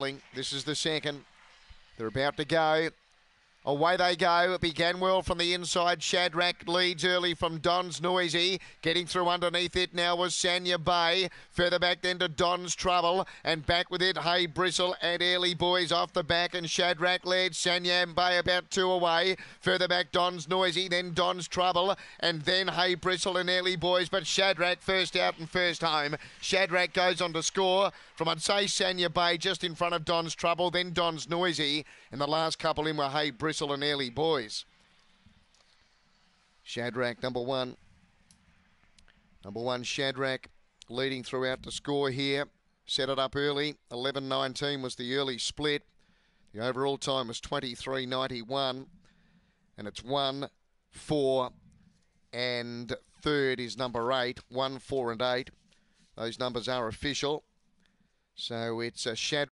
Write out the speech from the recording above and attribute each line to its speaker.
Speaker 1: This is the second. They're about to go. Away they go. It began well from the inside. Shadrach leads early from Don's Noisy. Getting through underneath it now was Sanya Bay. Further back then to Don's Trouble. And back with it, Hey Bristle and Early Boys off the back. And Shadrach led Sanya Bay about 2 away. Further back, Don's Noisy. Then Don's Trouble. And then Hey Bristle and Early Boys. But Shadrach first out and first home. Shadrach goes on to score from, I'd say, Sanya Bay just in front of Don's Trouble. Then Don's Noisy. And the last couple in were Hey Bristle and Early Boys. Shadrach number one. Number one, Shadrach leading throughout the score here. Set it up early. 11.19 was the early split. The overall time was 23.91. And it's 1, 4, and third is number 8. 1, 4, and 8. Those numbers are official. So it's Shadrach.